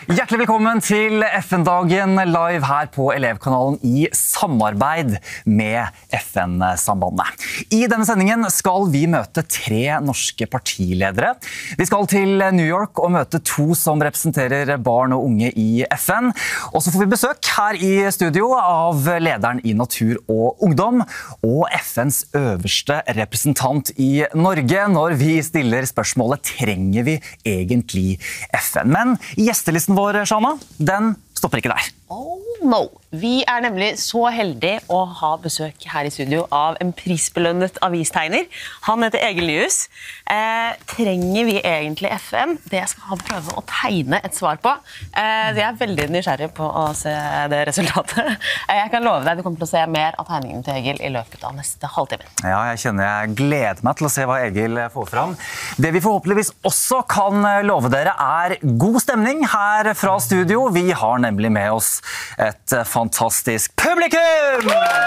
Hjertelig velkommen til FN-dagen live her på Elevkanalen i samarbeid med FN-sambandet. I denne sendingen skal vi møte 3 norske partiledere. Vi skal til New York og møte 2 som representerer barn og unge i FN. Og så får vi besøk her i studio av lederen i Natur og Ungdom og FNs øverste representant i Norge når vi stiller spørsmålet «Trenger vi egentlig FN?» Men gjestelisten vår, Shana, den stopper ikke der. Oh no! Vi nemlig så heldige å ha besøk her i studio av en prisbelønnet avistegner. Han heter Egil Nyhus. Trenger vi egentlig FN? Det skal han prøve å tegne et svar på. Jeg veldig nysgjerrig på å se det resultatet. Jeg kan love deg, du kommer til å se mer av tegningen til Egil i løpet av neste halvtime. Ja, jeg gleder meg til å se hva Egil får fram. Det vi forhåpentligvis også kan love dere god stemning her fra studio. Vi har nemlig med oss et fantastisk publikum!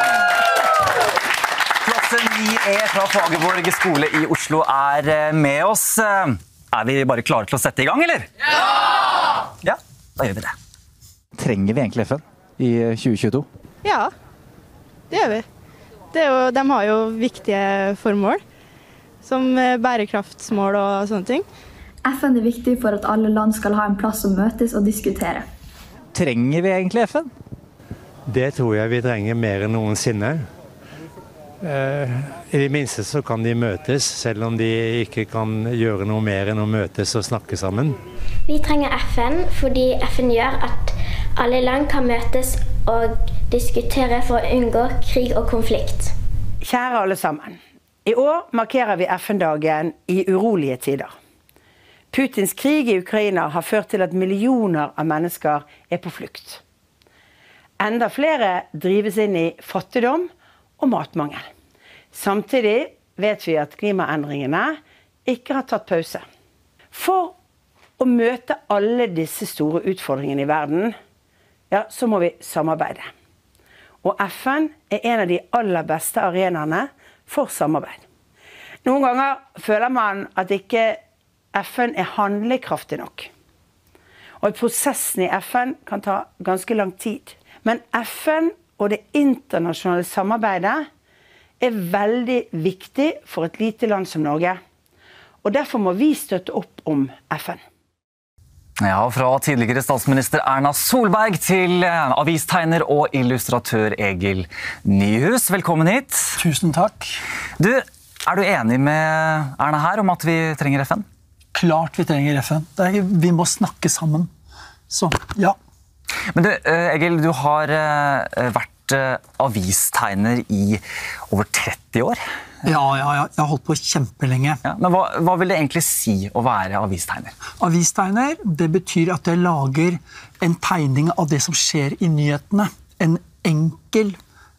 Klasse 9E fra Fagerborg skole i Oslo med oss. Vi bare klare til å sette i gang, eller? Ja! Ja, da gjør vi det. Trenger vi egentlig FN i 2022? Ja, det gjør vi. De har jo viktige formål, som bærekraftsmål og sånne ting. FN er viktig for at alle land skal ha en plass å møtes og diskutere. Trenger vi egentlig FN? Det tror jeg vi trenger mer enn noensinne. I det minste så kan de møtes, selv om de ikke kan gjøre noe mer enn å møtes og snakke sammen. Vi trenger FN fordi FN gjør at alle land kan møtes og diskutere for å unngå krig og konflikt. Kjære alle sammen, i år markerer vi FN-dagen i urolige tider. Putins krig i Ukraina har ført til at millioner av mennesker på flukt. Enda flere drives inn i fattigdom og matmangel. Samtidig vet vi at klimaendringene ikke har tatt pause. For å møte alle disse store utfordringene i verden, så må vi samarbeide. Og FN en av de aller beste arenaene for samarbeid. Noen ganger føler man at ikke FN handlekraftig nok. Og prosessen i FN kan ta ganske lang tid. Men FN og det internasjonale samarbeidet veldig viktig for et lite land som Norge. Og derfor må vi støtte opp om FN. Ja, fra tidligere statsminister Erna Solberg til avistegner og illustratør Egil Nyhus. Velkommen hit. Tusen takk. Du enig med Erna her om at vi trenger FN? Klart vi trenger FN. Vi må snakke sammen. Så, ja. Men du, Egil, du har vært avistegner i over 30 år. Ja, jeg har holdt på kjempelenge. Ja, men hva vil det egentlig si å være avistegner? Avistegner, det betyr at jeg lager en tegning av det som skjer i nyhetene. En enkel,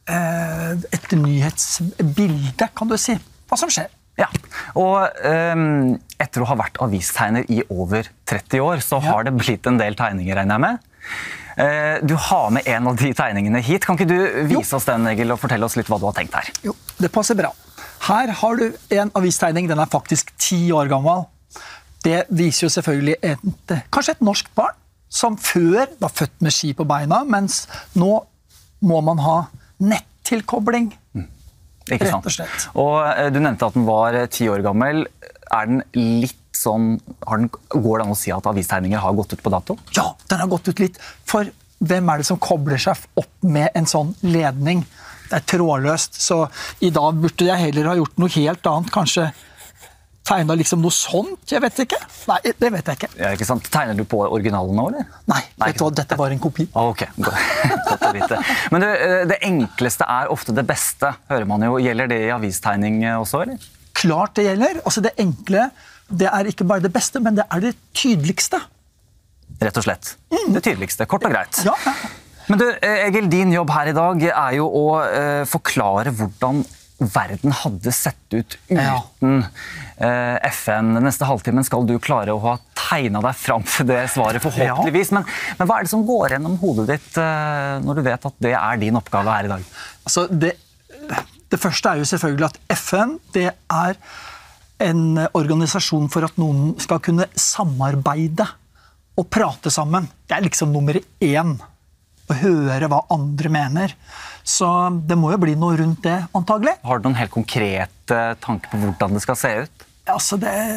et nyhetsbilde, kan du si. Hva som skjer. Ja, og etter å ha vært avistegner i over 30 år, så har det blitt en del tegninger, regner jeg med. Du har med en av de tegningene hit. Kan ikke du vise oss den, Egil, og fortelle oss litt hva du har tenkt her? Jo, det passer bra. Her har du en avistegning, den faktisk 10 år gammel. Det viser jo selvfølgelig kanskje et norsk barn, som før var født med ski på beina, mens nå må man ha nettilkobling. Ikke sant? Og du nevnte at den var 10 år gammel. Den litt sånn, går det an å si at avistegninger har gått ut på dato? Ja, den har gått ut litt. For hvem det som kobler seg opp med en sånn ledning? Det trådløst, så i dag burde jeg heller ha gjort noe helt annet. Kanskje tegnet liksom noe sånt, jeg vet ikke. Nei, det vet jeg ikke. Ja, ikke sant? Tegner du på originalen nå, eller? Nei, vet du hva, dette var en kopi. Ok, godt å vite. Men det enkleste ofte det beste, hører man jo. Gjelder det i avistegning også, eller? Klart det gjelder. Altså det enkle, det ikke bare det beste, men det det tydeligste. Rett og slett. Det tydeligste, kort og greit. Ja. Men du, Egil, din jobb her i dag jo å forklare hvordan verden hadde sett ut uten FN. Neste halvtimen skal du klare å ha tegnet deg fram til det svaret forhåpentligvis. Men hva det som går gjennom hodet ditt når du vet at det din oppgave her i dag? Altså, det første jo selvfølgelig at FN, det en organisasjon for at noen skal kunne samarbeide å prate sammen. Det liksom nummer 1. Å høre hva andre mener. Så det må jo bli noe rundt det, antagelig. Har du noen helt konkrete tanker på hvordan det skal se ut? Altså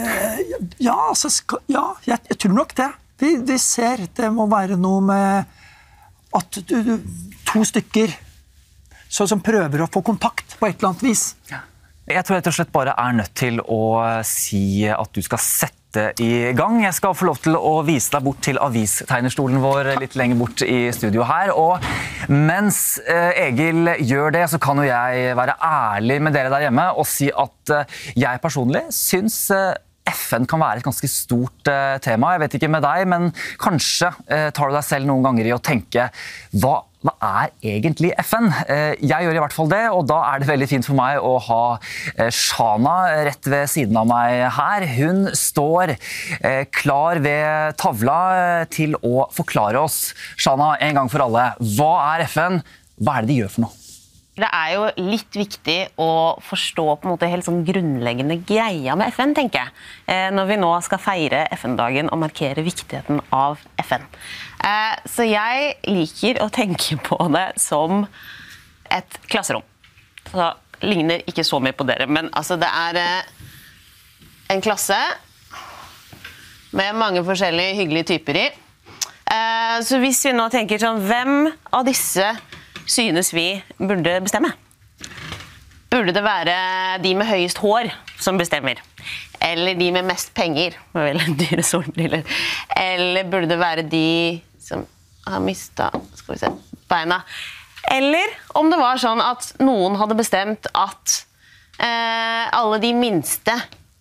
jeg tror nok det. Vi ser det må være noe med at 2 stykker som prøver å få kontakt på et eller annet vis. Jeg tror rett og slett bare nødt til å si at du skal sette i gang. Jeg skal få lov til å vise deg bort til avistegnerstolen vår litt lenger bort i studio her. Og mens Egil gjør det, så kan jo jeg være ærlig med dere der hjemme og si at jeg personlig synes FN kan være et ganske stort tema. Jeg vet ikke med deg, men kanskje tar du deg selv noen ganger i å tenke hva egentlig FN? Jeg gjør i hvert fall det, og da det veldig fint for meg å ha Shana rett ved siden av meg her. Hun står klar ved tavla til å forklare oss. Shana, en gang for alle, hva FN? Hva det de gjør for noe? Det jo litt viktig å forstå på en måte helt sånn grunnleggende greia med FN, tenker jeg, når vi nå skal feire FN-dagen og markere viktigheten av FN. Så jeg liker å tenke på det som et klasserom. Så ligner ikke så mye på dere, men altså det en klasse med mange forskjellige hyggelige typer i. Så hvis vi nå tenker sånn, hvem av disse synes vi burde bestemme? Burde det være de med høyest hår som bestemmer? Eller de med mest penger, med veldig dyre solbriller? Eller burde det være de som har mistet beina? Eller om det var sånn at noen hadde bestemt at alle de minste,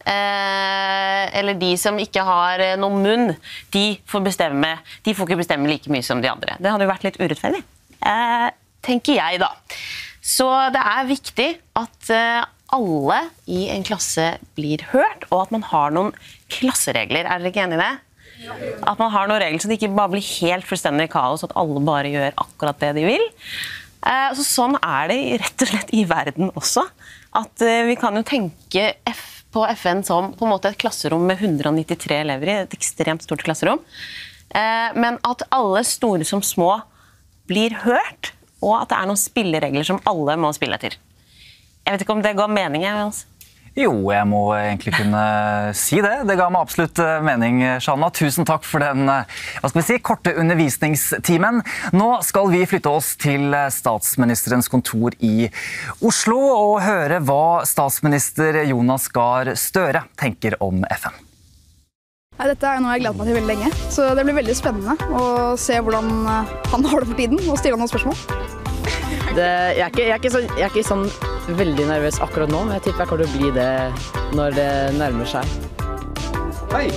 eller de som ikke har noen munn, de får ikke bestemme like mye som de andre. Det hadde jo vært litt urettferdig, tenker jeg da. Så det viktig at alle i en klasse blir hørt, og at man har noen klasseregler. Dere ikke enig i det? At man har noen regler så det ikke bare blir helt fullstendig kaos, at alle bare gjør akkurat det de vil. Så sånn det rett og slett i verden også. At vi kan jo tenke på FN som på en måte et klasserom med 193 elever i, et ekstremt stort klasserom. Men at alle store som små blir hørt, og at det noen spilleregler som alle må spille etter. Jeg vet ikke om det ga mening, altså. Jo, jeg må egentlig kunne si det. Det ga meg absolutt mening, Shana. Tusen takk for den, korte undervisningstimen. Nå skal vi flytte oss til statsministerens kontor i Oslo og høre hva statsminister Jonas Gahr Støre tenker om FN. Dette noe jeg gleder meg til veldig lenge, så det blir veldig spennende å se hvordan han har det for tiden, og stille noen spørsmål. Jeg er ikke sånn veldig nervøs akkurat nå, men jeg tipper jeg kommer til å bli det når det nærmer seg. Hei!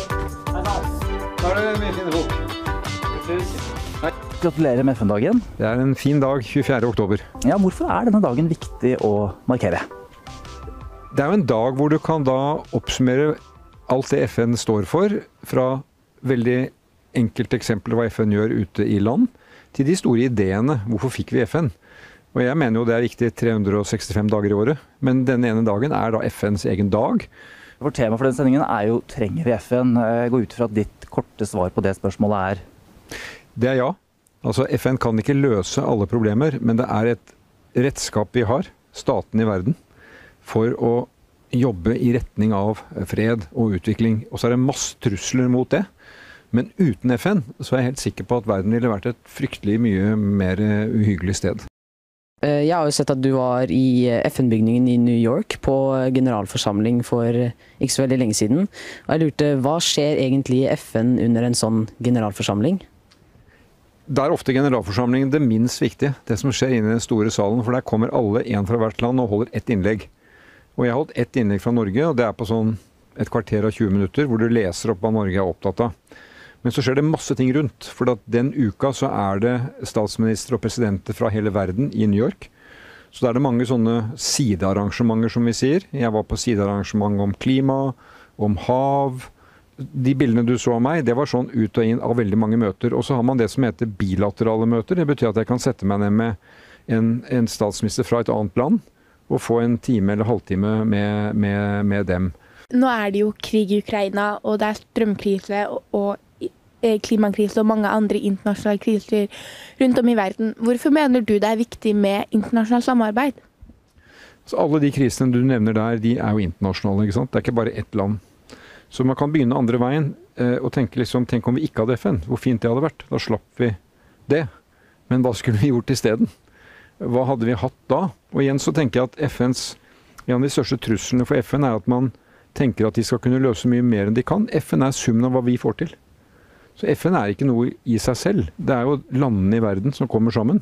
Da det mye fine folk. Gratulerer med FN-dagen. Det en fin dag, 24. oktober. Ja, hvorfor denne dagen viktig å markere? Det jo en dag hvor du kan da oppsummere alt det FN står for, fra veldig enkelte eksempler hva FN gjør ute i land, til de store ideene. Hvorfor fikk vi FN? Og jeg mener jo det viktig 365 dager i året, men denne ene dagen da FNs egen dag. Vårt tema for denne sendingen jo trenger vi FN? Jeg går ut fra at ditt korte svar på det spørsmålet Det ja. Altså FN kan ikke løse alle problemer, men det et redskap vi har, staten i verden, for å jobbe i retning av fred og utvikling. Og så det masse trusler mot det. Men uten FN så jeg helt sikker på at verden ville vært et fryktelig mye mer uhyggelig sted. Jeg har jo sett at du var i FN-bygningen i New York på generalforsamling for ikke så veldig lenge siden. Og jeg lurte, hva skjer egentlig i FN under en sånn generalforsamling? Det ofte generalforsamlingen det minst viktige, det som skjer inne i den store salen, for der kommer alle en fra hvert land og holder ett innlegg. Og jeg har holdt ett innlegg fra Norge, og det på sånn et kvarter av 20 minutter, hvor du leser opp hva Norge opptatt av. Men så skjer det masse ting rundt, for den uka så det statsminister og presidenter fra hele verden i New York. Så det mange sånne sidearrangementer, som vi sier. Jeg var på sidearrangement om klima, om hav. De bildene du så av meg, det var sånn ut og inn av veldig mange møter. Og så har man det som heter bilaterale møter. Det betyr at jeg kan sette meg ned med en statsminister fra et annet land, og få en time eller halvtime med dem. Nå det jo krig i Ukraina, og det strømkrise, og klimakrise og mange andre internasjonale kriser rundt om i verden. Hvorfor mener du det viktig med internasjonalt samarbeid? Så alle de krisene du nevner der, de jo internasjonale, ikke sant? Det ikke bare ett land. Så man kan begynne andre veien og tenke tenk om vi ikke hadde FN, hvor fint det hadde vært. Da slapp vi det. Men hva skulle vi gjort i stedet? Hva hadde vi hatt da? Og igjen så tenker jeg at en av de største truslene for FN at man tenker at de skal kunne løse mye mer enn de kan. FN summen av hva vi får til. Så FN ikke noe i seg selv. Det jo landene i verden som kommer sammen.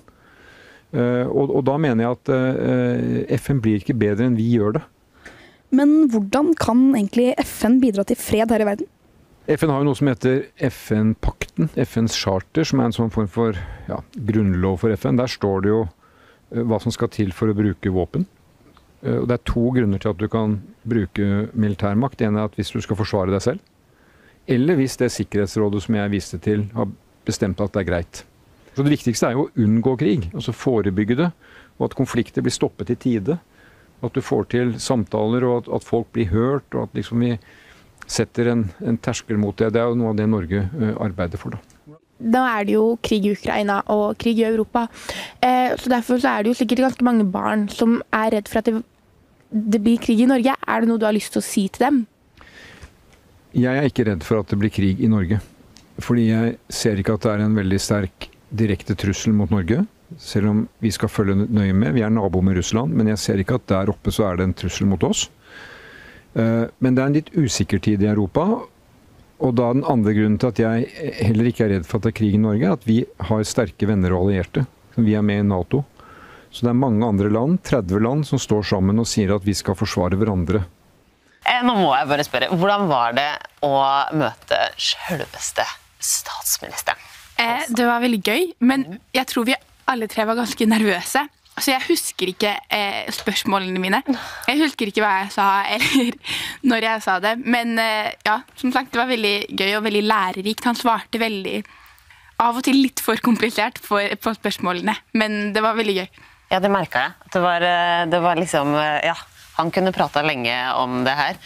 Og da mener jeg at FN blir ikke bedre enn vi gjør det. Men hvordan kan egentlig FN bidra til fred her i verden? FN har jo noe som heter FN-pakten, FNs charter, som en sånn form for grunnlov for FN. Der står det jo hva som skal til for å bruke våpen. Og det 2 grunner til at du kan bruke militærmakt. Det ene at hvis du skal forsvare deg selv, eller hvis det sikkerhetsrådet som jeg viste til har bestemt at det greit. Så det viktigste jo å unngå krig, altså forebygge det, og at konflikter blir stoppet i tide. At du får til samtaler, og at folk blir hørt, og at vi setter en terskel mot det. Det jo noe av det Norge arbeider for, da. Nå det jo krig i Ukraina og krig i Europa. Så derfor så det jo sikkert ganske mange barn som redd for at det blir krig i Norge. Det noe du har lyst til å si til dem? Jeg ikke redd for at det blir krig i Norge. Fordi jeg ser ikke at det en veldig sterk direkte trussel mot Norge. Selv om vi skal følge nøye med. Vi nabo med Russland, men jeg ser ikke at der oppe så det en trussel mot oss. Men det en litt usikker tid i Europa. Og da den andre grunnen til at jeg heller ikke redd for at det krig i Norge, at vi har sterke venner og allierte. Vi med i NATO. Så det mange andre land, 30 land, som står sammen og sier at vi skal forsvare hverandre. Nå må jeg bare spørre, hvordan var det å møte selveste statsministeren? Det var veldig gøy, men jeg tror vi alle 3 var ganske nervøse. Så jeg husker ikke spørsmålene mine. Jeg husker ikke hva jeg sa, eller når jeg sa det. Men som sagt, det var veldig gøy og veldig lærerikt. Han svarte veldig, av og til litt for komplisert på spørsmålene. Men det var veldig gøy. Ja, det merket jeg. Det var liksom, han kunne prate lenge om det her.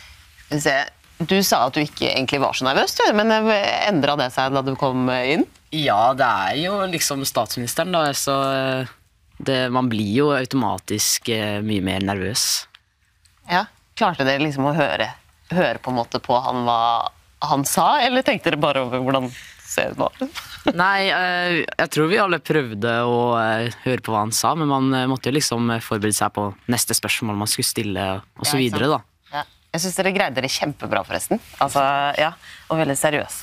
Du sa at du ikke egentlig var så nervøs, men endret det seg da du kom inn? Ja, det jo liksom statsministeren da, så man blir jo automatisk mye mer nervøs. Ja, klarte dere liksom å høre på en måte på hva han sa, eller tenkte dere bare over hvordan ser det nå? Nei, jeg tror vi alle prøvde å høre på hva han sa, men man måtte jo liksom forberede seg på neste spørsmål man skulle stille, og så videre da. Ja. Jeg synes dere greide det kjempebra forresten. Altså, og veldig seriøs,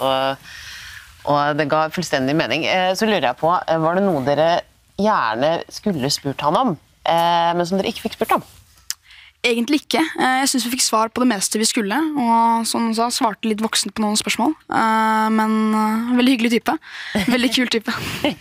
og det ga fullstendig mening. Så lurer jeg på, var det noe dere gjerne skulle spurt han om, men som dere ikke fikk spurt om? Egentlig ikke. Jeg synes vi fikk svar på det meste vi skulle, og som han sa, svarte litt voksent på noen spørsmål. Men veldig hyggelig type. Veldig kul type.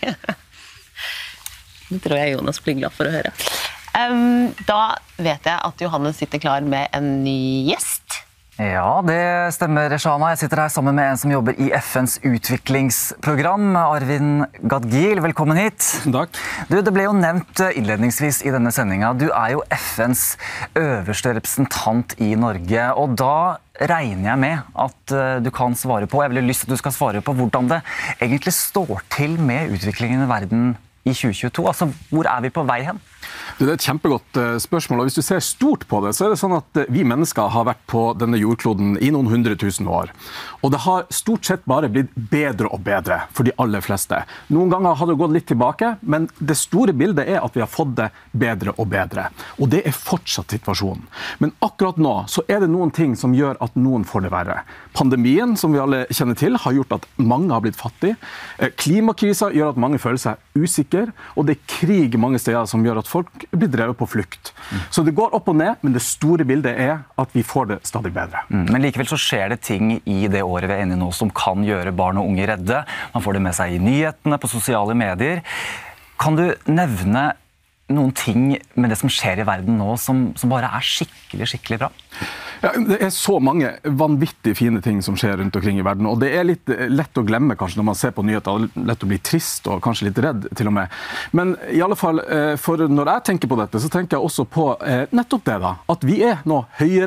Det tror jeg Jonas blir glad for å høre. Da vet jeg at Johannes sitter klar med en ny gjest. Ja, det stemmer, Shana. Jeg sitter her sammen med en som jobber i FNs utviklingsprogram, Arvind Gadgil. Velkommen hit. Takk. Det ble jo nevnt innledningsvis i denne sendingen. Du jo FNs øverste representant i Norge, og da regner jeg med at du kan svare på, jeg vil ha lyst til at du skal svare på hvordan det egentlig står til med utviklingen i verden i 2022. Altså, hvor vi på vei hen? Det et kjempegodt spørsmål, og hvis du ser stort på det, så det sånn at vi mennesker har vært på denne jordkloden i noen 100 000 år. Og det har stort sett bare blitt bedre og bedre for de aller fleste. Noen ganger har det gått litt tilbake, men det store bildet at vi har fått det bedre og bedre. Og det fortsatt situasjonen. Men akkurat nå så det noen ting som gjør at noen får det verre. Pandemien, som vi alle kjenner til, har gjort at mange har blitt fattige. Klimakrisa gjør at mange føler seg usikre, og det krig mange steder som gjør at folk blir drevet på flukt. Så det går opp og ned, men det store bildet at vi får det stadig bedre. Men likevel så skjer det ting i det året vi inne i nå som kan gjøre barn og unge redde. Man får det med seg i nyhetene, på sosiale medier. Kan du nevne noen ting med det som skjer i verden nå som bare skikkelig bra? Ja, det så mange vanvittig fine ting som skjer rundt omkring i verden, og det litt lett å glemme kanskje når man ser på nyheter, lett å bli trist og kanskje litt redd til og med. Men i alle fall, for når jeg tenker på dette, så tenker jeg også på nettopp det da, at vi nå høyere,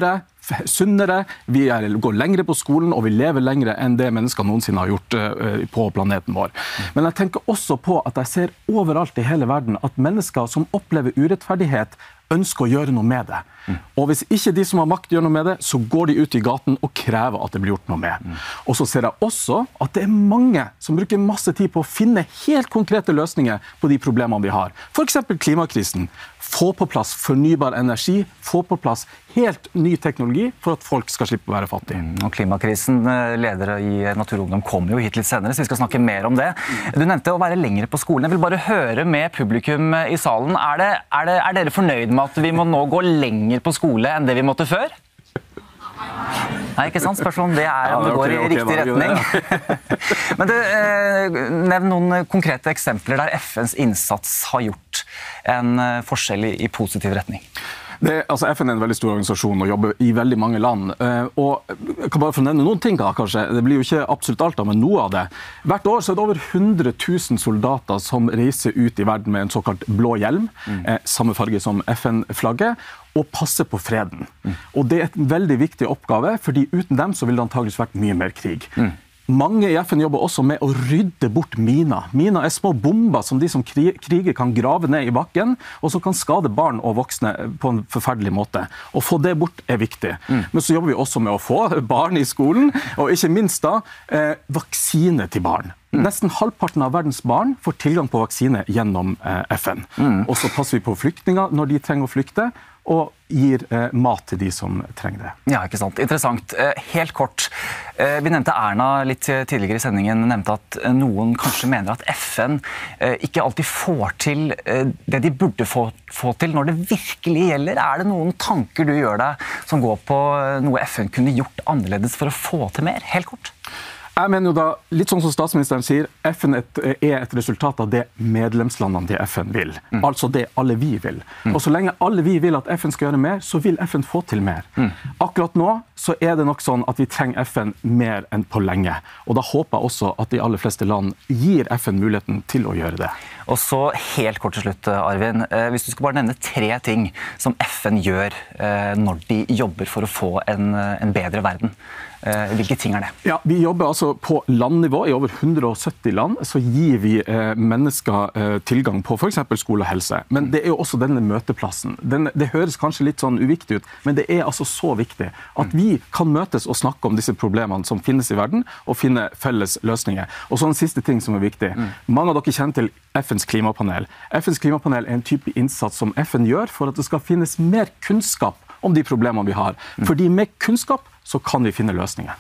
sunnere, vi går lengre på skolen, og vi lever lengre enn det mennesker noensinne har gjort på planeten vår. Men jeg tenker også på at jeg ser overalt i hele verden at mennesker som opplever urettferdighet, ønsker å gjøre noe med det. Og hvis ikke de som har makt gjør noe med det, så går de ut i gaten og krever at det blir gjort noe med. Og så ser jeg også at det er mange som bruker masse tid på å finne helt konkrete løsninger på de problemene vi har. For eksempel klimakrisen. Få på plass fornybar energi, få på plass helt ny teknologi for at folk skal slippe å være fattige. Og klimakrisen, ledere i Natur og Ungdom, kommer jo hit litt senere, så vi skal snakke mer om det. Du nevnte å være lengre på skolen. Jeg vil bare høre med publikum i salen. Er dere fornøyd med at vi må nå gå lenger på skole enn det vi måtte før? Nei, ikke sant? Spørsmål om det om det går i riktig retning. Men nevn noen konkrete eksempler der FNs innsats har gjort en forskjell i positiv retning. FN er en veldig stor organisasjon og jobber i veldig mange land. Og jeg kan bare få nevne noen ting da, kanskje. Det blir jo ikke absolutt alt, men noe av det. Hvert år så er det over 100 000 soldater som reiser ut i verden med en såkalt blå hjelm, samme farge som FN-flagget, og passer på freden. Og det er en veldig viktig oppgave, fordi uten dem så ville det antageligvis vært mye mer krig. Mange i FN jobber også med å rydde bort miner. Miner er små bomber som de som kriger kan grave ned i bakken, og som kan skade barn og voksne på en forferdelig måte. Å få det bort er viktig. Men så jobber vi også med å få barn i skolen, og ikke minst da, vaksine til barn. Nesten halvparten av verdens barn får tilgang på vaksine gjennom FN. Og så passer vi på flyktninger når de trenger å flykte, og gir mat til de som trenger det. Ja, ikke sant. Interessant. Helt kort. Vi nevnte Erna litt tidligere i sendingen, nevnte at noen kanskje mener at FN ikke alltid får til det de burde få til når det virkelig gjelder. Er det noen tanker du gjør deg som går på noe FN kunne gjort annerledes for å få til mer? Helt kort. Jeg mener jo da, litt sånn som statsministeren sier, FN er et resultat av det medlemslandene til FN vil. Altså det alle vi vil. Og så lenge alle vi vil at FN skal gjøre mer, så vil FN få til mer. Akkurat nå så er det nok sånn at vi trenger FN mer enn på lenge. Og da håper jeg også at de aller fleste land gir FN muligheten til å gjøre det. Og så helt kort til slutt, Arvin. Hvis du skal bare nevne 3 ting som FN gjør når de jobber for å få en bedre verden. Hvilke ting er det? Ja, vi jobber altså på landnivå. I over 170 land så gir vi mennesker tilgang på for eksempel skole og helse. Men det er jo også denne møteplassen. Det høres kanskje litt sånn uviktig ut, men det er altså så viktig at vi kan møtes og snakke om disse problemene som finnes i verden, og finne felles løsninger. Og så en siste ting som er viktig. Mange av dere kjenner til FNs klimapanel. FNs klimapanel er en type innsats som FN gjør for at det skal finnes mer kunnskap om de problemene vi har. Fordi med kunnskap så kan vi finne løsninger.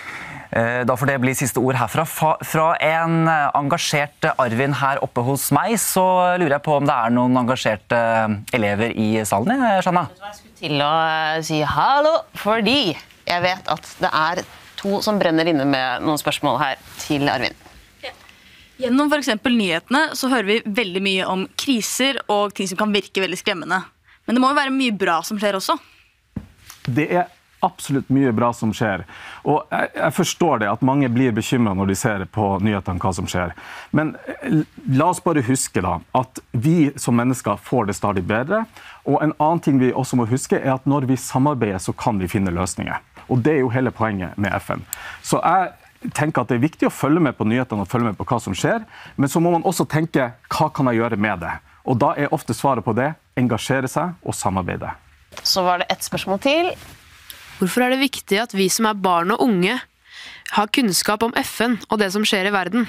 Da får det bli siste ord herfra. Fra en engasjert Arvin her oppe hos meg, så lurer jeg på om det er noen engasjerte elever i salen, Shanna? Jeg skulle til å si hallo, fordi jeg vet at det er 2 som brenner inne med noen spørsmål her til Arvin. Gjennom for eksempel nyhetene så hører vi veldig mye om kriser og ting som kan virke veldig skremmende. Men det må jo være mye bra som skjer også. Det er absolutt mye bra som skjer. Og jeg forstår det at mange blir bekymret når de ser på nyhetene hva som skjer. Men la oss bare huske da, at vi som mennesker får det stadig bedre. Og en annen ting vi også må huske er at når vi samarbeider så kan vi finne løsninger. Og det er jo hele poenget med FN. Så jeg tenker at det er viktig å følge med på nyhetene og følge med på hva som skjer. Men så må man også tenke, hva kan jeg gjøre med det? Og da er ofte svaret på det, engasjere seg og samarbeide. Så var det et spørsmål til. Hvorfor er det viktig at vi som er barn og unge har kunnskap om FN og det som skjer i verden?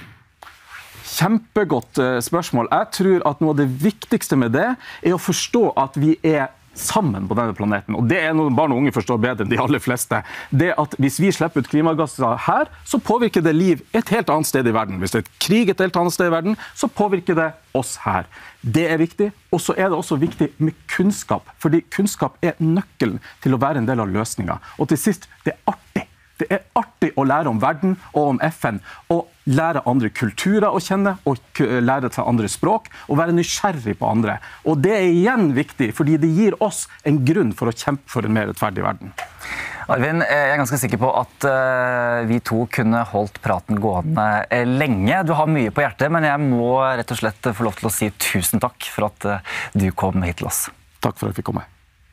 Kjempegodt spørsmål. Jeg tror at noe av det viktigste med det er å forstå at vi er sammen på denne planeten. Og det er noe barn og unge forstår bedre enn de aller fleste. Det at hvis vi slipper ut klimagasser her, så påvirker det liv et helt annet sted i verden. Hvis det er krig et helt annet sted i verden, så påvirker det oss her. Det er viktig, og så er det også viktig med kunnskap. Fordi kunnskap er nøkkelen til å være en del av løsningen. Og til sist, det er artig. Det er artig å lære om verden og om FN, og lære andre kulturer å kjenne, og lære til andre språk, og være nysgjerrig på andre. Og det er igjen viktig, fordi det gir oss en grunn for å kjempe for en mer rettferdig verden. Arvin, jeg er ganske sikker på at vi 2 kunne holdt praten gående lenge. Du har mye på hjertet, men jeg må rett og slett få lov til å si tusen takk for at du kom hit til oss. Takk for at jeg fikk komme.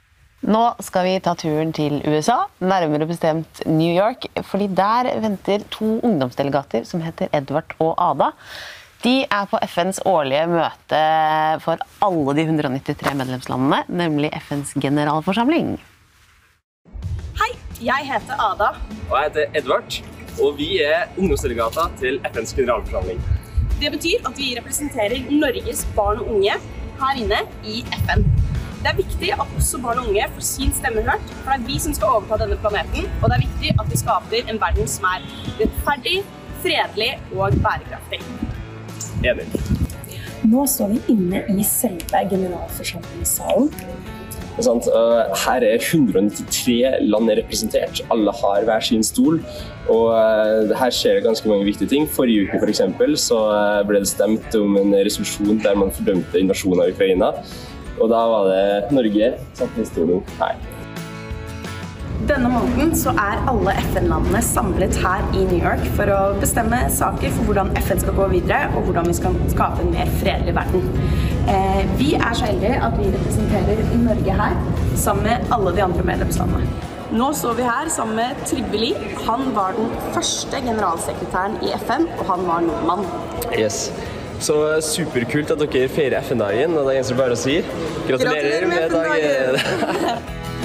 Nå skal vi ta turen til USA, nærmere bestemt New York, fordi der venter 2 ungdomsdelegater som heter Edvard og Ada. De på FNs årlige møte for alle de 193 medlemslandene, nemlig FNs generalforsamling. Hei, jeg heter Ada. Og jeg heter Edvard, og vi ungdomsdelegater til FNs generalforsamling. Det betyr at vi representerer Norges barn og unge her inne i FN. Det viktig at også barn og unge får sin stemme hørt, for det vi som skal overta denne planeten, og det viktig at vi skaper en verden som rettferdig, fredelig og bærekraftig. Enig. Nå står vi inne i selve generalforsamlingssalen. Her 193 land representert. Alle har hver sin stol, og her skjer det ganske mange viktige ting. Forrige uke for eksempel, så ble det stemt om en resolusjon der man fordømte invasjonen av Ukraina. Og da var det Norge satt i stolen her. Denne måneden så alle FN-landene samlet her i New York for å bestemme saker for hvordan FN skal gå videre, og hvordan vi skal skape en mer fredelig verden. Vi så heldige at vi representerer Norge her, sammen med alle de andre medlemslandene. Nå står vi her sammen med Trygve Lie. Han var den første generalsekretæren i FN, og han var nordmann. Yes. Så superkult at dere feirer FN-dagen, og det eneste bare å si. Gratulerer med dagen!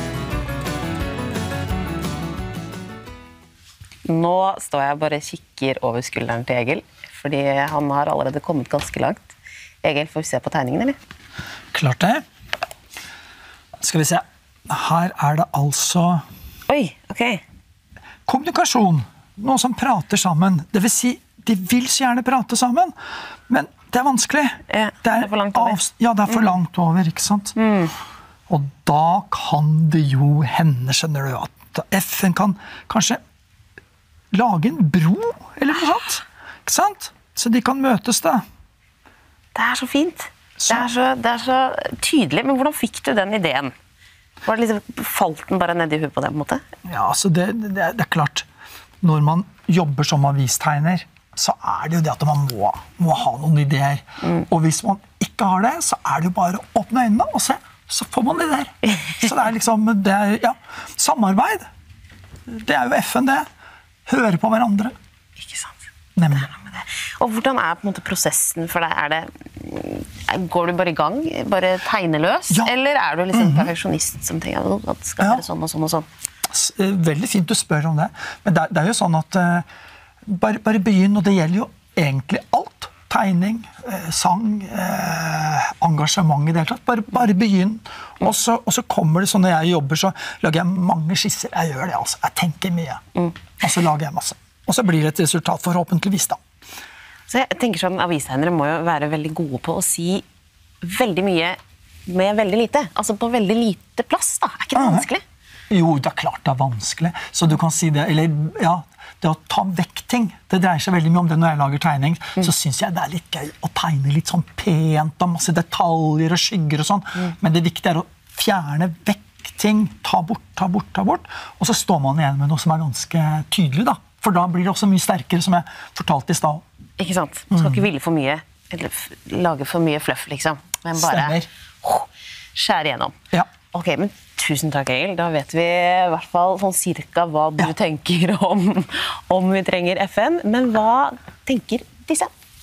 Nå står jeg bare og kikker over skulderen til Egil, fordi han har allerede kommet ganske langt. Egil, får vi se på tegningen, eller? Klart det. Skal vi se. Her det altså... Oi, ok. Kommunikasjon. Noen som prater sammen. Det vil si, de vil så gjerne prate sammen, men det vanskelig. Det for langt over. Ja, det for langt over, ikke sant? Og da kan det jo hende, skjønner du, at FN kan kanskje lage en bro, eller noe sånt. Ikke sant? Så de kan møtes da. Det så fint. Det så tydelig, men hvordan fikk du den ideen? Var det liksom, falt den bare ned i huet på det, på en måte? Ja, altså det klart. Når man jobber som avistegner, så det jo det at man må ha noen ideer. Og hvis man ikke har det, så det jo bare å åpne øynene og se, så får man ideer. Så det liksom, ja, samarbeid. Det jo FN det. Høre på hverandre. Ikke sant? Nemlig. Og hvordan på en måte prosessen for deg? Går du bare i gang, bare tegneløs? Ja. Eller du liksom perfeksjonist som tenker at det skal være sånn og sånn og sånn? Veldig fint du spør om det. Men det jo sånn at bare begynn, og det gjelder jo egentlig alt. Tegning, sang, engasjement i det hele tatt. Bare begynn. Og så kommer det sånn, når jeg jobber, så lager jeg mange skisser. Jeg gjør det, altså. Jeg tenker mye. Og så lager jeg masse. Og så blir det et resultat forhåpentligvis da. Så jeg tenker sånn, avistegnere må jo være veldig gode på å si veldig mye med veldig lite. Altså på veldig lite plass da. Ikke det vanskelig? Jo, det klart det vanskelig. Så du kan si det, eller ja, det å ta vekk ting, det dreier seg veldig mye om det når jeg lager tegning, så synes jeg det litt gøy å tegne litt sånn pent og masse detaljer og skygger og sånn, men det viktige å fjerne vekk ting, ta bort, og så står man igjen med noe som ganske tydelig da, for da blir det også mye sterkere, som jeg fortalte i stad. Ikke sant? Man skal ikke ville for mye, eller lage for mye fluff liksom, men bare skjære igjennom. Ja. Ok, men tusen takk, Egil. Da vet vi i hvert fall sånn cirka hva du tenker om vi trenger FN. Men hva tenker disse?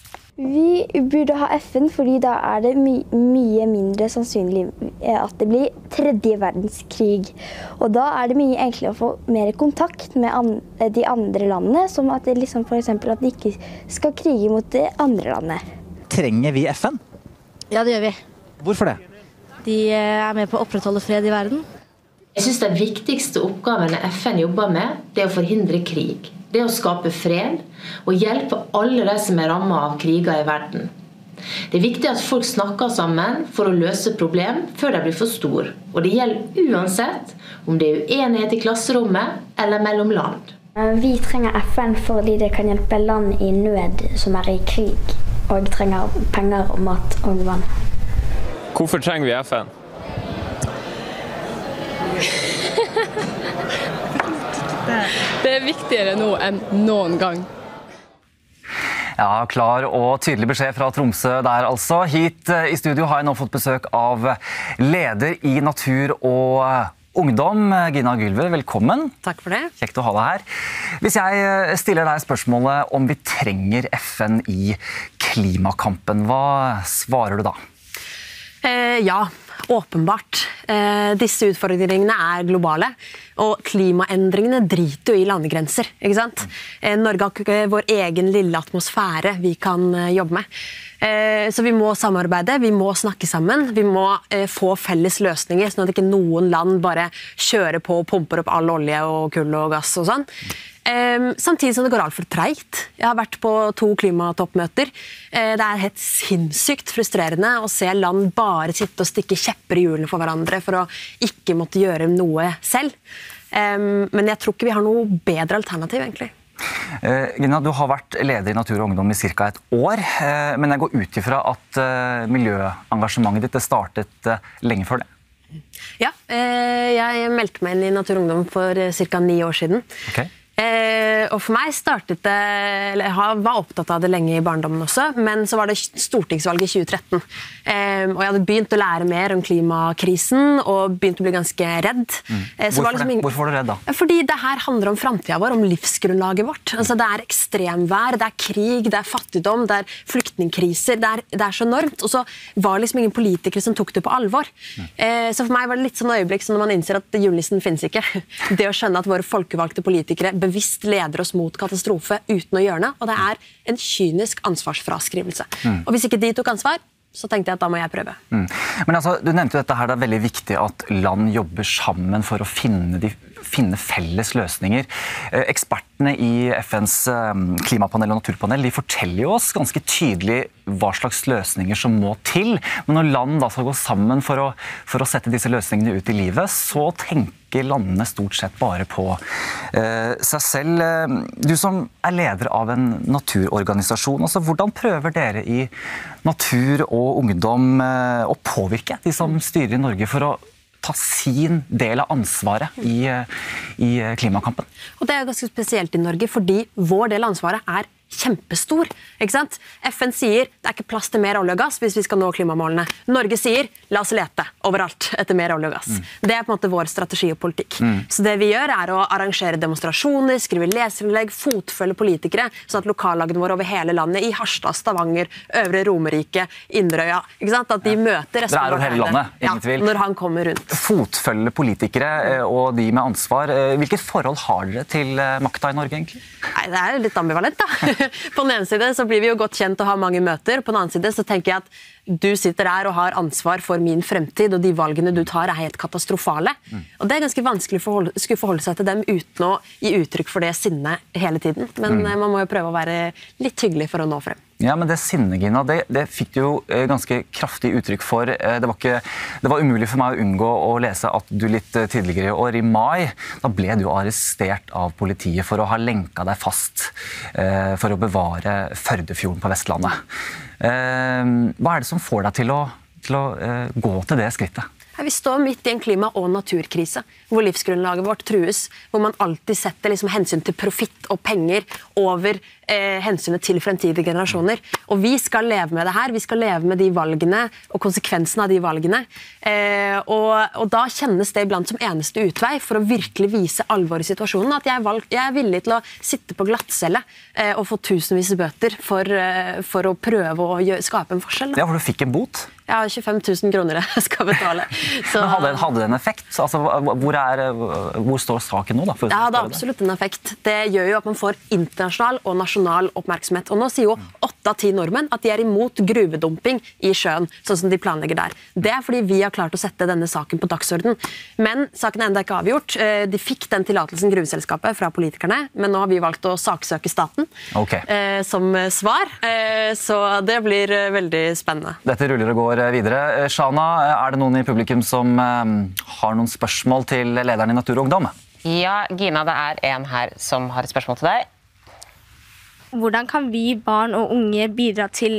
Vi burde ha FN, fordi da det mye mindre sannsynlig at det blir tredje verdenskrig. Og da det mye enklere å få mer kontakt med de andre landene, som at det liksom for eksempel at de ikke skal krige mot det andre landet. Trenger vi FN? Ja, det gjør vi. Hvorfor det? De med på å opprettholde fred i verden. Jeg synes den viktigste oppgaven FN jobber med, det å forhindre krig. Det å skape fred og hjelpe alle de som rammet av kriger i verden. Det viktig at folk snakker sammen for å løse problem før de blir for stor. Og det gjelder uansett om det uenighet i klasserommet eller mellom land. Vi trenger FN fordi det kan hjelpe land i nød som i krig, og trenger penger og mat og vann. Hvorfor trenger vi FN? Det viktigere nå enn noen gang. Ja, klar og tydelig beskjed fra Tromsø der altså. Hit i studio har jeg nå fått besøk av leder i Natur- og Ungdom. Gina Gylve, velkommen. Takk for det. Kjekt å ha deg her. Hvis jeg stiller deg spørsmålet om vi trenger FN i klimakampen, hva svarer du da? Ja, åpenbart. Disse utfordringene er globale, og klimaendringene driter jo i landegrenser, ikke sant? Norge har ikke vår egen lille atmosfære vi kan jobbe med. Så vi må samarbeide, vi må snakke sammen, vi må få felles løsninger, sånn at ikke noen land bare kjører på og pumper opp all olje og kull og gass og sånn. Samtidig som det går alt for tregt. Jeg har vært på 2 klimatoppmøter. Det er helt sinnssykt frustrerende å se land bare sitte og stikke kjepper i hjulene for hverandre for å ikke måtte gjøre noe selv. Men jeg tror ikke vi har noe bedre alternativ, egentlig. Gina, du har vært leder i Natur og Ungdom i ca. et år, men jeg går ut ifra at miljøengasjementet ditt startet lenge før det. Ja, jeg meldte meg inn i Natur og Ungdom for ca. 9 år siden. Okay. Og for meg startet det, jeg var opptatt av det lenge i barndommen også, men så var det stortingsvalget i 2013. Og jeg hadde begynt å lære mer om klimakrisen, og begynt å bli ganske redd. Hvorfor var du redd da? Fordi det her handler om fremtiden vår, om livsgrunnlaget vårt. Altså, det er ekstremvær, det er krig, det er fattigdom, det er flyktningkriser, det er så enormt. Og så var det liksom ingen politikere som tok det på alvor. Så for meg var det litt sånn øyeblikk som når man innser at julenissen finnes ikke. Det å skjønne at våre folkevalgte politikere bevisst leder oss mot katastrofe uten å gjøre det, og det er en kynisk ansvarsfraskrivelse. Og hvis ikke de tok ansvar, så tenkte jeg at da må jeg prøve. Men altså, du nevnte jo dette her, det er veldig viktig at land jobber sammen for å finne felles løsninger. Ekspertene i FNs klimapanel og naturpanel, de forteller jo oss ganske tydelig hva slags løsninger som må til. Men når land da skal gå sammen for å sette disse løsningene ut i livet, så tenker landene stort sett bare på seg selv. Du som er leder av en naturorganisasjon, altså hvordan prøver dere i Natur og Ungdom å påvirke de som styrer i Norge for å ta sin del av ansvaret i klimakampen? Og det er ganske spesielt i Norge, fordi vår del av ansvaret er kjempestor, ikke sant? FN sier det er ikke plass til mer olje og gass hvis vi skal nå klimamålene. Norge sier la oss lete overalt etter mer olje og gass. Det er på en måte vår strategi og politikk. Så det vi gjør er å arrangere demonstrasjoner, skrive leserinnlegg, fotfølge politikere, sånn at lokallagene våre over hele landet, i Harstad, Stavanger, Øvre Romerike, Inderøya, ikke sant? At de møter resten av hele landet, ingen tvil. Når han kommer rundt. Fotfølge politikere og de med ansvar. Hvilket forhold har dere til makta i Norge egentlig? Nei, det er litt ambivalent da. På den ene side så blir vi jo godt kjent og har mange møter. På den annen side så tenker jeg at du sitter der og har ansvar for min fremtid, og de valgene du tar er helt katastrofale. Og det er ganske vanskelig å skulle forholde seg til dem uten å gi uttrykk for det sinnet hele tiden. Men man må jo prøve å være litt hyggelig for å nå frem. Ja, men det sinnet, Gina, det fikk du jo ganske kraftig uttrykk for. Det var umulig for meg å unngå å lese at du litt tidligere i år, i mai, da ble du arrestert av politiet for å ha lenka deg fast for å bevare Førdefjorden på Vestlandet. Hva er det som får deg til å gå til det skrittet? Vi står midt i en klima- og naturkrise, hvor livsgrunnlaget vårt trues, hvor man alltid setter liksom hensyn til profitt og penger over hensynet til fremtidige generasjoner. Og vi skal leve med det her, vi skal leve med de valgene og konsekvensene av de valgene. Og da kjennes det iblant som eneste utvei for å virkelig vise alvor i situasjonen, at jeg er villig til å sitte på glattcelle og få tusenvis bøter for å prøve å skape en forskjell. Ja, for du fikk en bot? Jeg har 25 000 kroner jeg skal betale. Så... Men hadde det en effekt? Altså, hvor står saken nå da? Det hadde absolutt en effekt. Det gjør jo at man får internasjonal og nasjonal oppmerksomhet. Og nå sier jo 8 av 10 nordmenn at de er imot gruvedumping i sjøen, sånn som de planlegger der. Det er fordi vi har klart å sette denne saken på dagsorden. Men saken er enda ikke avgjort. De fikk den tillatelsen gruveselskapet fra politikerne, men nå har vi valgt å saksøke staten som svar. Så det blir veldig spennende. Dette ruller og går videre. Shana, er det noen i publikum som har noen spørsmål til lederen i Natur og Ungdom? Ja, Gina, det er en her som har et spørsmål til deg. Hvordan kan vi barn og unge bidra til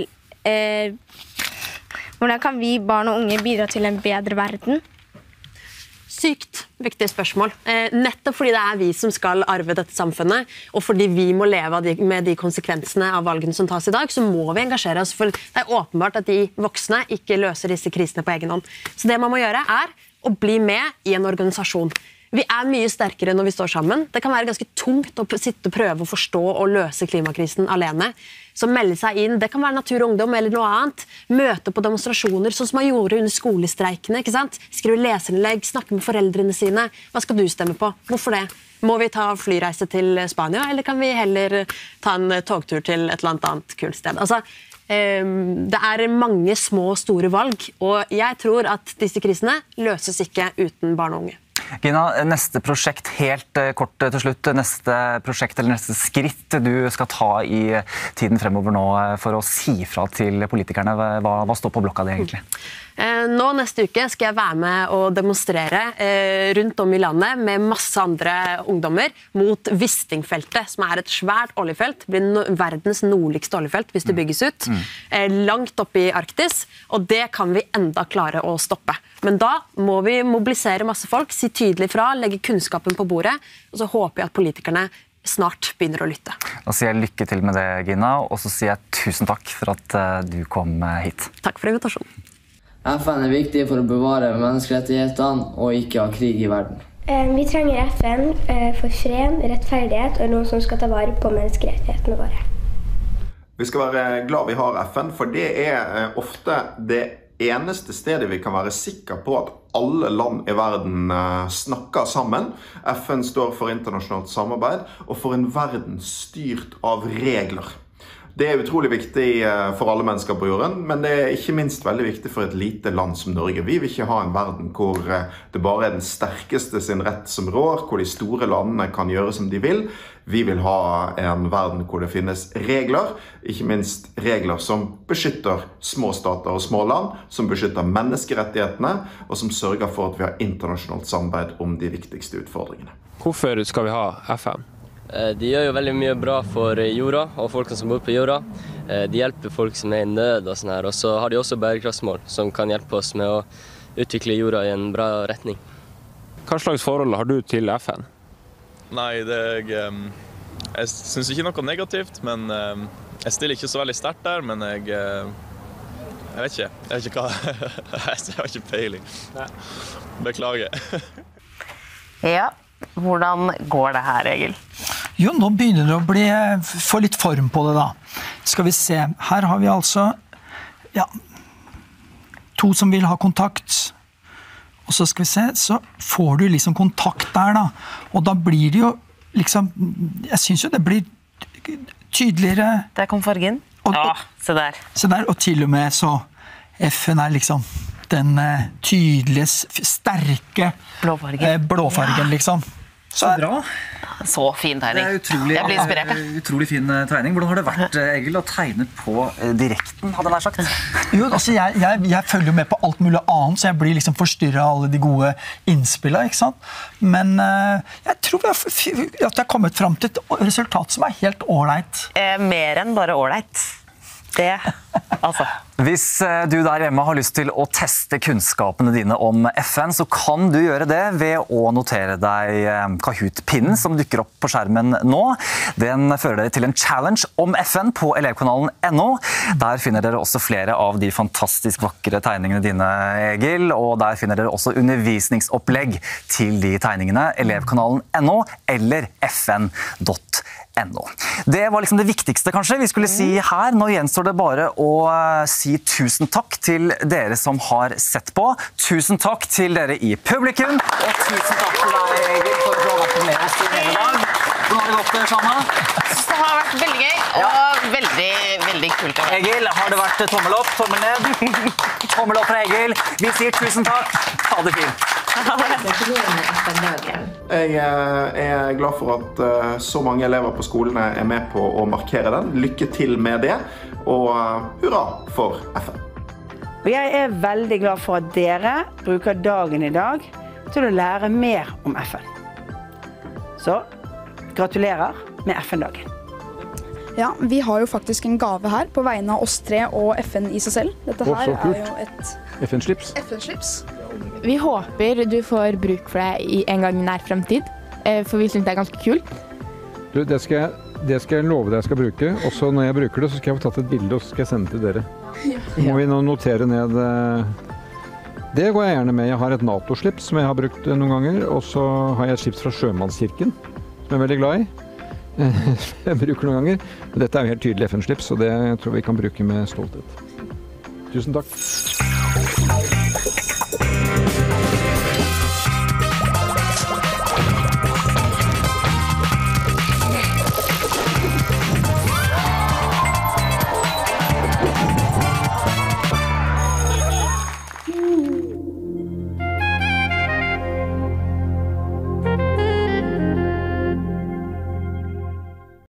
en bedre verden? Sykt viktig spørsmål. Nettopp fordi det er vi som skal arve dette samfunnet, og fordi vi må leve med de konsekvensene av valgene som tas i dag, så må vi engasjere oss, for det er åpenbart at de voksne ikke løser disse krisene på egen hånd. Så det man må gjøre er å bli med i en organisasjon. Vi mye sterkere når vi står sammen. Det kan være ganske tungt å sitte og prøve å forstå og løse klimakrisen alene. Så melde seg inn, det kan være Natur og Ungdom eller noe annet. Møte på demonstrasjoner, sånn som man gjorde under skolestreikene. Ikke sant? Skrive leserinnlegg, snakke med foreldrene sine. Hva skal du stemme på? Hvorfor det? Må vi ta flyreise til Spania, eller kan vi heller ta en togtur til et eller annet kult sted? Altså, det mange små og store valg, og jeg tror at disse krisene løses ikke uten barn og unge. Gina, neste prosjekt, helt kort til slutt, neste prosjekt eller neste skritt du skal ta i tiden fremover nå for å si fra til politikerne, hva står på blokka di egentlig? Nå neste uke skal jeg være med og demonstrere rundt om i landet med masse andre ungdommer mot Wisting-feltet, som et svært oljefelt, blir verdens nordligste oljefelt hvis det bygges ut, langt opp i Arktis, og det kan vi enda klare å stoppe. Men da må vi mobilisere masse folk, si tydelig fra, legge kunnskapen på bordet, og så håper jeg at politikerne snart begynner å lytte. Da sier jeg lykke til med det, Gina, og så sier jeg tusen takk for at du kom hit. Takk for invitasjonen. FN viktig for å bevare menneskerettighetene og ikke ha krig i verden. Vi trenger FN for fred, rettferdighet og noen som skal ta vare på menneskerettighetene våre. Vi skal være glad vi har FN, for det ofte det eneste stedet vi kan være sikre på at alle land i verden snakker sammen. FN står for internasjonalt samarbeid og for en verden styrt av regler. Det utrolig viktig for alle mennesker på jorden, men det ikke minst veldig viktig for et lite land som Norge. Vi vil ikke ha en verden hvor det bare den sterkeste sin rett som rår, hvor de store landene kan gjøre som de vil. Vi vil ha en verden hvor det finnes regler, ikke minst regler som beskytter små stater og små land, som beskytter menneskerettighetene, og som sørger for at vi har internasjonalt samarbeid om de viktigste utfordringene. Hvorfor skal vi ha FN? De gjør jo veldig mye bra for jorda og folkene som bor på jorda. De hjelper folk som i nød og sånn her, og så har de også bærekraftsmål som kan hjelpe oss med å utvikle jorda i en bra retning. Hva slags forhold har du til FN? Nei, jeg synes ikke noe negativt, men jeg stiller ikke så veldig sterkt der, men jeg vet ikke hva, jeg har ikke peiling. Beklager. Ja. Hvordan går det her, Egil? Jo, nå begynner det å få litt form på det da. Skal vi se, her har vi altså to som vil ha kontakt. Og så skal vi se, så får du liksom kontakt der da. Og da blir det jo liksom, jeg synes jo det blir tydeligere. Der kom fargen. Se der. Se der, og til og med så FN liksom den tydelige, sterke blåfargen liksom. Så bra. Så fin tegning. Jeg blir inspirert. Utrolig fin tegning. Hvordan har det vært, Egil, å tegne på direkten, hadde jeg sagt? Jo, altså jeg følger jo med på alt mulig annet, så jeg blir liksom forstyrret av alle de gode innspillene, ikke sant? Men jeg tror at jeg har kommet frem til et resultat som helt ålreit. Mer enn bare ålreit. Det, altså. Hvis du der hjemme har lyst til å teste kunnskapene dine om FN, så kan du gjøre det ved å notere deg Kahoot-pinnen som dukker opp på skjermen nå. Den fører dere til en challenge om FN på elevkanalen.no. Der finner dere også flere av de fantastisk vakre tegningene dine, Egil, og der finner dere også undervisningsopplegg til de tegningene, elevkanalen.no eller fn.no. Det var liksom det viktigste kanskje vi skulle si her. Nå gjenstår det bare å si tusen takk til dere som har sett på. Tusen takk til dere i publikum. Og tusen takk til deg, Egil, for at du har vært med oss i hele dag. Hvordan har det gått, Shanna? Det har vært veldig gøy, og veldig, veldig kult. Egil, har det vært tommel opp, tommel ned? Tommel opp fra Egil. Vi sier tusen takk. Ha det fint. Jeg glad for at så mange elever på skolene med på å markere den. Lykke til med det, og hurra for FN. Og jeg veldig glad for at dere bruker dagen i dag til å lære mer om FN. Så gratulerer med FN-dagen. Ja, vi har jo faktisk en gave her på vegne av oss tre og FN i seg selv. Dette her jo et FN-slips. Vi håper du får bruk for det en gang i nær fremtid, for vi synes det ganske kult. Du, det skal jeg love deg jeg skal bruke, og så når jeg bruker det, så skal jeg få tatt et bilde, og så skal jeg sende det til dere. Så må vi nå notere ned Det går jeg gjerne med. Jeg har et NATO-slips som jeg har brukt noen ganger, og så har jeg et slips fra Sjømannskirken, som jeg er veldig glad i. Jeg bruker noen ganger. Men dette er jo helt tydelig FN-slips, og det tror jeg vi kan bruke med stolthet. Tusen takk.